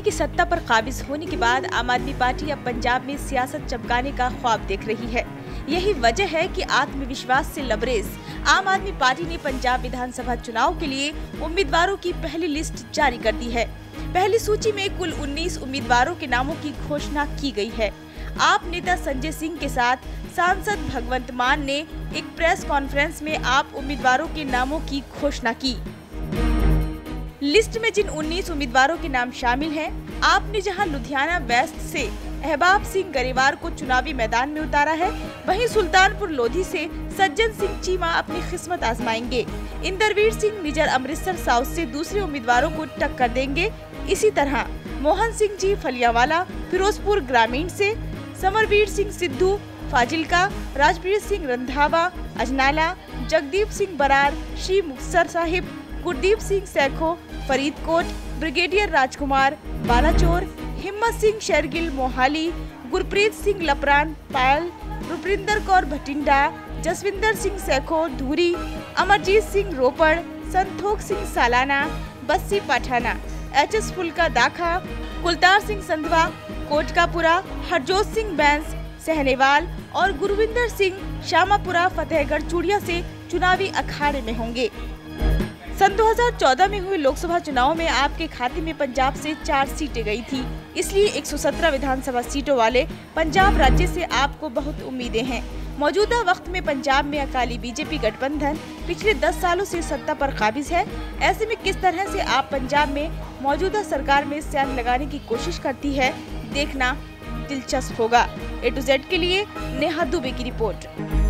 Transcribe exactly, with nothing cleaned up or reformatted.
की सत्ता पर काबिज होने के बाद आम आदमी पार्टी अब पंजाब में सियासत चमकाने का ख्वाब देख रही है। यही वजह है कि आत्मविश्वास से लबरेज आम आदमी पार्टी ने पंजाब विधानसभा चुनाव के लिए उम्मीदवारों की पहली लिस्ट जारी कर दी है। पहली सूची में कुल उन्नीस उम्मीदवारों के नामों की घोषणा की गई है। आप नेता संजय सिंह के साथ सांसद भगवंत मान ने एक प्रेस कॉन्फ्रेंस में आप उम्मीदवारों के नामों की घोषणा की। लिस्ट में जिन उन्नीस उम्मीदवारों के नाम शामिल हैं, आपने जहां लुधियाना वेस्ट से अहबाब सिंह गरेवार को चुनावी मैदान में उतारा है, वहीं सुल्तानपुर लोधी से सज्जन सिंह चीमा अपनी किस्मत आजमाएंगे। इंदरवीर सिंह निजर अमृतसर साउथ से दूसरे उम्मीदवारों को टक्कर देंगे। इसी तरह मोहन सिंह जी फलियावाला फिरोजपुर ग्रामीण से, समरवीर सिंह सिद्धू फाजिलका, राजवीर सिंह रंधावा अजनाला, जगदीप सिंह बरार श्री मुक्तसर साहिब, गुरदीप सिंह सैखो फरीदकोट, ब्रिगेडियर राजकुमार बालाचोर, हिम्मत सिंह शेरगिल मोहाली, गुरप्रीत सिंह लपरान पायल, रुपिंदर कौर भटिंडा, जसविंदर सिंह सैखो धूरी, अमरजीत सिंह रोपड़, संतोख सिंह सालाना बस्सी पठाना, एच एस फुलका दाखा, कुलतार सिंह संधवा कोटकापुरा, हरजोत सिंह बैंस सहनेवाल और गुरविंदर सिंह श्यामापुरा फतेहगढ़ चूड़िया से चुनावी अखाड़े में होंगे। सन दो हज़ार चौदह में हुए लोकसभा चुनाव में आपके खाते में पंजाब से चार सीटें गई थी, इसलिए एक सौ सत्रह विधानसभा सीटों वाले पंजाब राज्य से आपको बहुत उम्मीदें हैं। मौजूदा वक्त में पंजाब में अकाली बीजेपी गठबंधन पिछले दस सालों से सत्ता पर काबिज है। ऐसे में किस तरह से आप पंजाब में मौजूदा सरकार में स्टैंड लगाने की कोशिश करती है, देखना दिलचस्प होगा। ए टू जेड के लिए नेहा दुबे की रिपोर्ट।